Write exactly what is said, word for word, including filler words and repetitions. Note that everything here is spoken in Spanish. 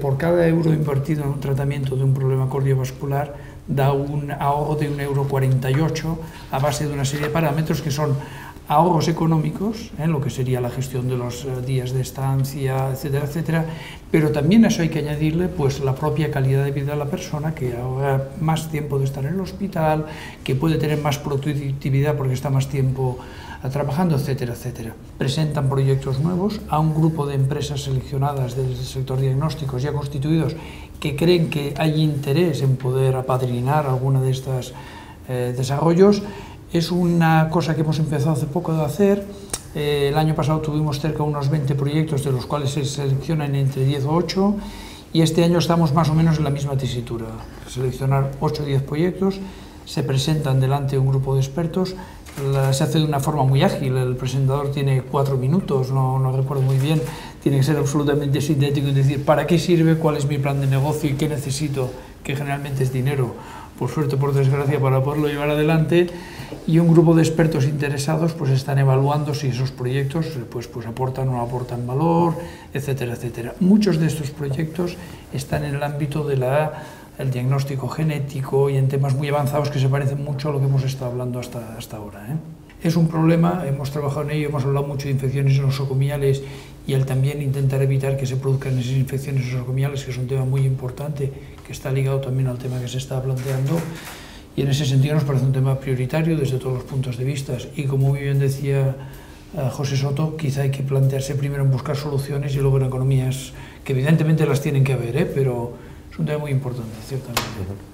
por cada euro invertido en un tratamiento de un problema cardiovascular da un ahorro de un euro cuarenta y ocho a base de una serie de parámetros que son ahorros económicos, en ¿eh? lo que sería la gestión de los uh, días de estancia, etcétera, etcétera, pero también a eso hay que añadirle pues, la propia calidad de vida de la persona, que ahorra más tiempo de estar en el hospital, que puede tener más productividad porque está más tiempo uh, trabajando, etcétera, etcétera. Presentan proyectos nuevos a un grupo de empresas seleccionadas del sector diagnósticos ya constituidos que creen que hay interés en poder apadrinar alguno de estos eh, desarrollos. Es una cosa que hemos empezado hace poco de hacer. Eh, el año pasado tuvimos cerca de unos veinte proyectos, de los cuales se seleccionan entre diez o ocho, y este año estamos más o menos en la misma tesitura. Seleccionar ocho o diez proyectos, se presentan delante de un grupo de expertos, la, se hace de una forma muy ágil, el presentador tiene cuatro minutos, no, no recuerdo muy bien, tiene que ser absolutamente sintético y decir para qué sirve, cuál es mi plan de negocio y qué necesito, que generalmente es dinero, por suerte, por desgracia, para poderlo llevar adelante, y un grupo de expertos interesados pues están evaluando si esos proyectos pues, pues aportan o no aportan valor, etcétera, etcétera. Muchos de estos proyectos están en el ámbito del diagnóstico genético y en temas muy avanzados que se parecen mucho a lo que hemos estado hablando hasta, hasta ahora, ¿eh? Es un problema, hemos trabajado en ello, hemos hablado mucho de infecciones nosocomiales y el también intentar evitar que se produzcan esas infecciones nosocomiales, que es un tema muy importante, que está ligado también al tema que se está planteando, y en ese sentido nos parece un tema prioritario desde todos los puntos de vista. Y como muy bien decía uh, José Soto, quizá hay que plantearse primero en buscar soluciones y luego en economías, que evidentemente las tienen que haber, ¿eh? Pero es un tema muy importante, ciertamente.